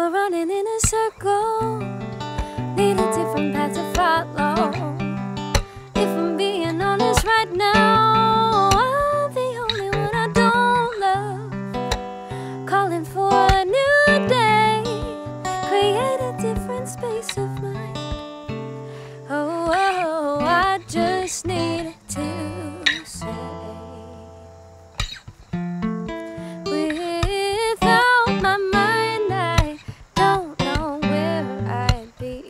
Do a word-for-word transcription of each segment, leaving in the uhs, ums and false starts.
we're running in a circle, need a different path to follow. If I'm being honest right now, I'm the only one I don't love. Calling for a new day, create a different space of mind. Oh, oh, I just need to say, without my mind I don't know where I'd be.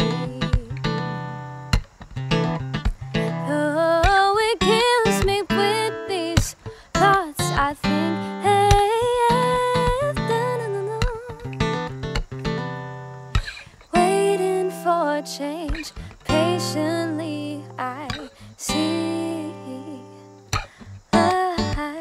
Oh, it kills me with these thoughts I think, hey, yeah, da-na-na-na. Waiting for change, patiently I see light.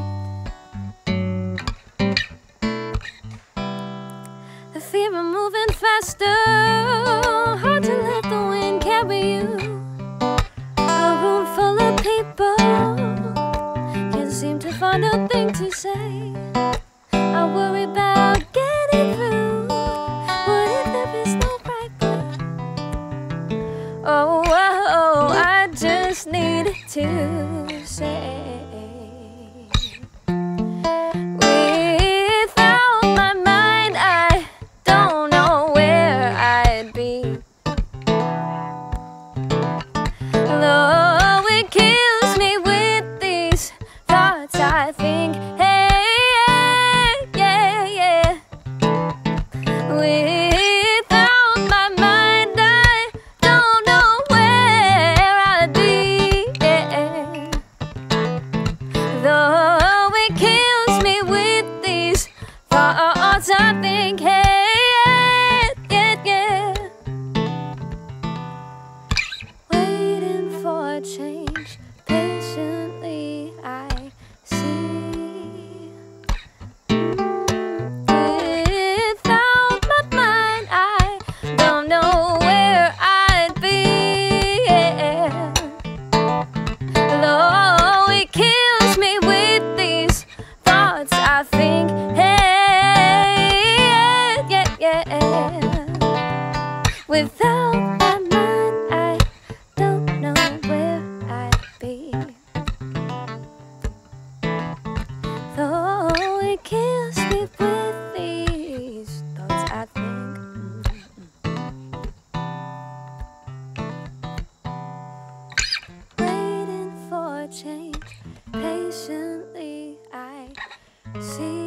The fear of moving faster, hard to let the wind carry you. A room full of people, can't seem to find a thing to say. I worry about getting through. What if there is no right way? Oh, oh, oh, I just need to say, without my mind I don't know where I'd be. Though it kills me with these thoughts I think, hey, yeah, yeah, yeah. Without my mind I don't know where I'd be, yeah. Though it kills me with these thoughts I think, hey, yeah, yeah, yeah. Waiting for change, patiently I see. Without my mind I don't know where I'd be, yeah. Though it kills me with these thoughts I think, hey, yeah, yeah, yeah. Without my mind I don't know where I'd be. Though it kills me with these thoughts I think. Waiting for change, patiently I see.